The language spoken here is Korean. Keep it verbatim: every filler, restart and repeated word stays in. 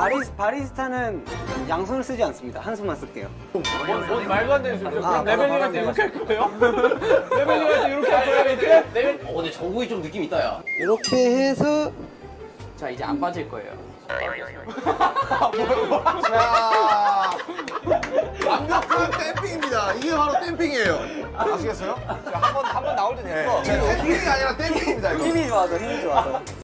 바리스, 바리스타는 양손을 쓰지 않습니다. 한 손만 쓸게요. 뭔, 뭔 말도 안 되는 소리죠. 아, 그럼 레벨링할 때 아, 이렇게 할 거예요? 레벨링할 때 이렇게 할 거예요? 이렇게? 어 근데 정국이 좀 느낌 있다 야. 이렇게 해서 자 이제 안 빠질 거예요. 자, 완벽한 댐핑입니다. 이게 바로 댐핑이에요. 아시겠어요? 한번 한 번 나올 때 됐어. 댐핑이 아니라 댐핑입니다. 이거. 힘이 좋아서 힘이 좋아서.